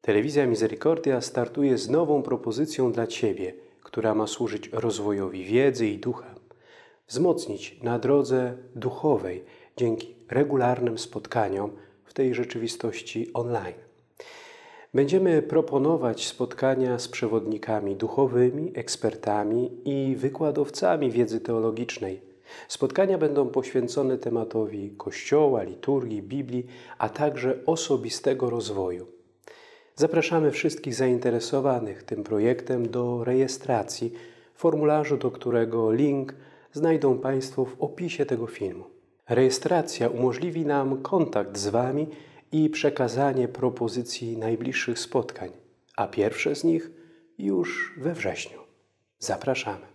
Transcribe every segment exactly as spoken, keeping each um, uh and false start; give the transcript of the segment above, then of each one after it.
Telewizja Misericordia startuje z nową propozycją dla Ciebie, która ma służyć rozwojowi wiedzy i ducha, wzmocnić na drodze duchowej dzięki regularnym spotkaniom w tej rzeczywistości online. Będziemy proponować spotkania z przewodnikami duchowymi, ekspertami i wykładowcami wiedzy teologicznej. Spotkania będą poświęcone tematowi Kościoła, liturgii, Biblii, a także osobistego rozwoju. Zapraszamy wszystkich zainteresowanych tym projektem do rejestracji, formularzu, do którego link znajdą Państwo w opisie tego filmu. Rejestracja umożliwi nam kontakt z Wami i przekazanie propozycji najbliższych spotkań, a pierwsze z nich już we wrześniu. Zapraszamy.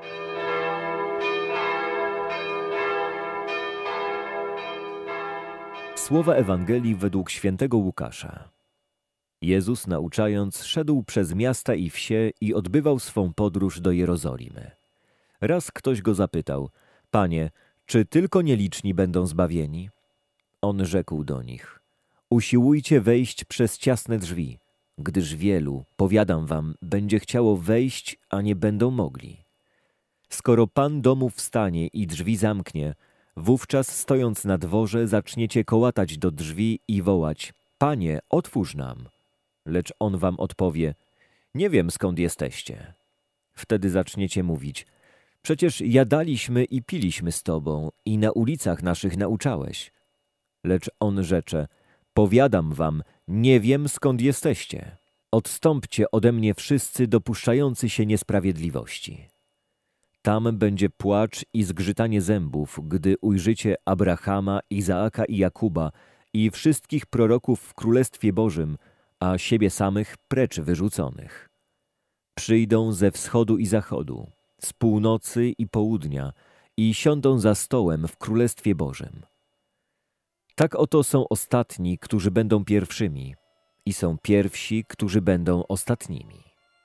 Słowa Ewangelii według świętego Łukasza. Jezus, nauczając, szedł przez miasta i wsie i odbywał swą podróż do Jerozolimy. Raz ktoś go zapytał: Panie, czy tylko nieliczni będą zbawieni? On rzekł do nich: Usiłujcie wejść przez ciasne drzwi, gdyż wielu, powiadam wam, będzie chciało wejść, a nie będą mogli. Skoro Pan domu wstanie i drzwi zamknie, wówczas stojąc na dworze zaczniecie kołatać do drzwi i wołać: Panie, otwórz nam. Lecz on wam odpowie: Nie wiem, skąd jesteście. Wtedy zaczniecie mówić: Przecież jadaliśmy i piliśmy z Tobą i na ulicach naszych nauczałeś. Lecz on rzecze: Powiadam wam, nie wiem, skąd jesteście. Odstąpcie ode mnie wszyscy dopuszczający się niesprawiedliwości. Tam będzie płacz i zgrzytanie zębów, gdy ujrzycie Abrahama, Izaaka i Jakuba i wszystkich proroków w Królestwie Bożym, a siebie samych precz wyrzuconych. Przyjdą ze wschodu i zachodu, z północy i południa i siądą za stołem w Królestwie Bożym. Tak oto są ostatni, którzy będą pierwszymi, i są pierwsi, którzy będą ostatnimi.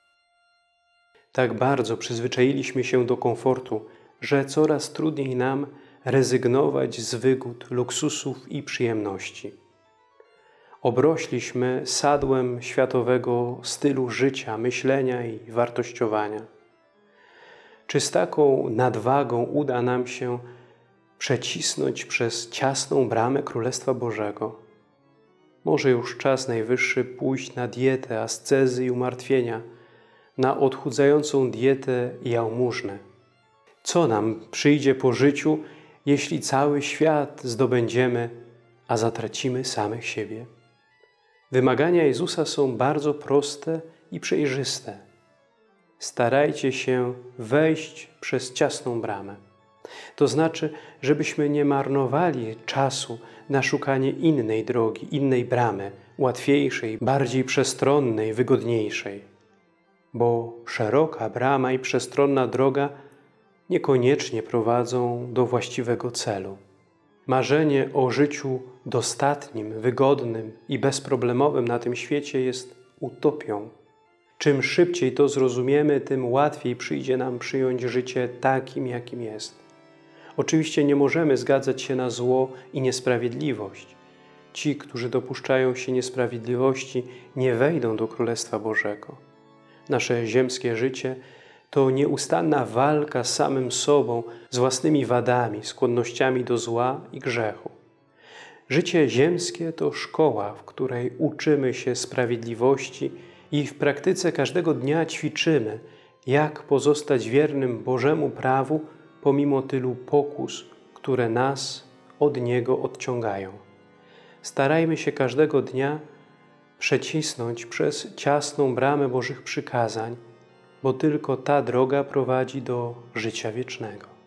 Tak bardzo przyzwyczailiśmy się do komfortu, że coraz trudniej nam rezygnować z wygód, luksusów i przyjemności. Obrośliśmy sadłem światowego stylu życia, myślenia i wartościowania. Czy z taką nadwagą uda nam się przecisnąć przez ciasną bramę Królestwa Bożego? Może już czas najwyższy pójść na dietę ascezy i umartwienia, na odchudzającą dietę i jałmużnę. Co nam przyjdzie po życiu, jeśli cały świat zdobędziemy, a zatracimy samych siebie? Wymagania Jezusa są bardzo proste i przejrzyste. Starajcie się wejść przez ciasną bramę. To znaczy, żebyśmy nie marnowali czasu na szukanie innej drogi, innej bramy, łatwiejszej, bardziej przestronnej, wygodniejszej. Bo szeroka brama i przestronna droga niekoniecznie prowadzą do właściwego celu. Marzenie o życiu dostatnim, wygodnym i bezproblemowym na tym świecie jest utopią. Czym szybciej to zrozumiemy, tym łatwiej przyjdzie nam przyjąć życie takim, jakim jest. Oczywiście nie możemy zgadzać się na zło i niesprawiedliwość. Ci, którzy dopuszczają się niesprawiedliwości, nie wejdą do Królestwa Bożego. Nasze ziemskie życie to nieustanna walka z samym sobą, z własnymi wadami, skłonnościami do zła i grzechu. Życie ziemskie to szkoła, w której uczymy się sprawiedliwości i w praktyce każdego dnia ćwiczymy, jak pozostać wiernym Bożemu prawu pomimo tylu pokus, które nas od Niego odciągają. Starajmy się każdego dnia przecisnąć przez ciasną bramę Bożych przykazań, bo tylko ta droga prowadzi do życia wiecznego.